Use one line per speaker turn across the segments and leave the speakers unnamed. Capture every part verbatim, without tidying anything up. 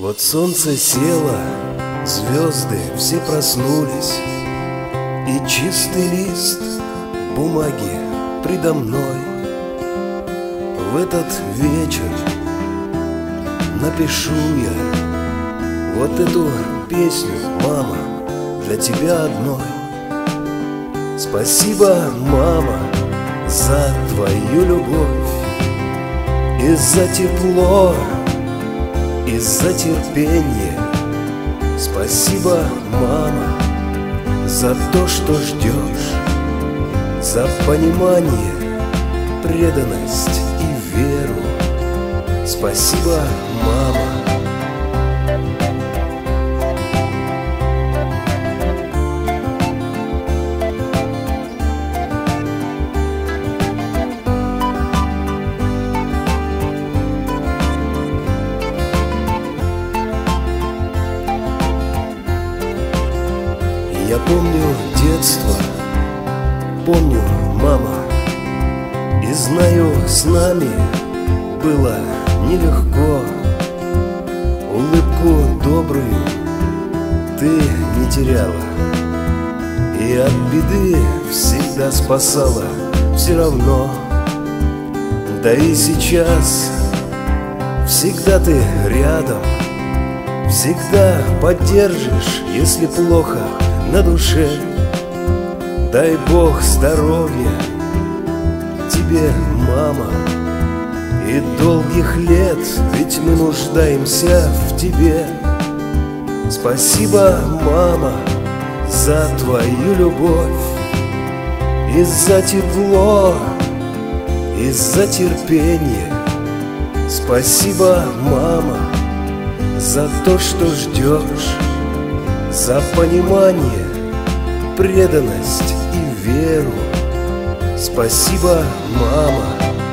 Вот солнце село, звезды все проснулись, и чистый лист бумаги предо мной. В этот вечер напишу я вот эту песню, мама, для тебя одной. Спасибо, мама, за твою любовь и за тепло, и за терпение. Спасибо, мама, за то, что ждешь, за понимание, преданность и веру. Спасибо, мама. Я помню детство, помню, мама, и знаю, с нами было нелегко. Улыбку добрую ты не теряла, и от беды всегда спасала все равно. Да и сейчас всегда ты рядом, всегда поддержишь, если плохо на душе. Дай Бог здоровья тебе, мама, и долгих лет, ведь мы нуждаемся в тебе. Спасибо, мама, за твою любовь, и за тепло, и за терпение. Спасибо, мама, за то, что ждешь, за понимание, преданность и веру. Спасибо, мама.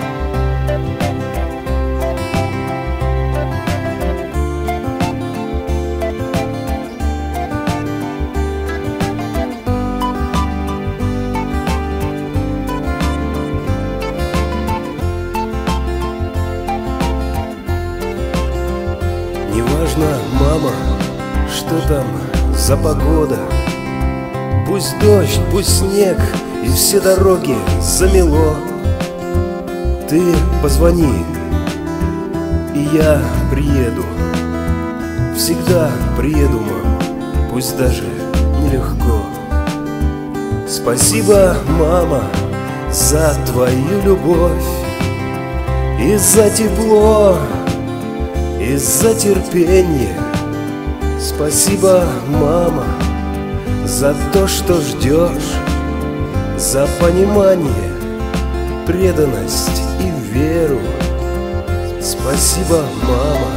Неважно, мама, что там за погода, пусть дождь, пусть снег, и все дороги замело. Ты позвони, и я приеду. Всегда приеду, мам, пусть даже нелегко. Спасибо, мама, за твою любовь, и за тепло, и за терпение. Спасибо, мама, за то, что ждешь, за понимание, преданность и веру. Спасибо, мама.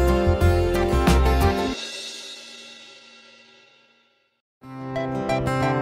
Thank you.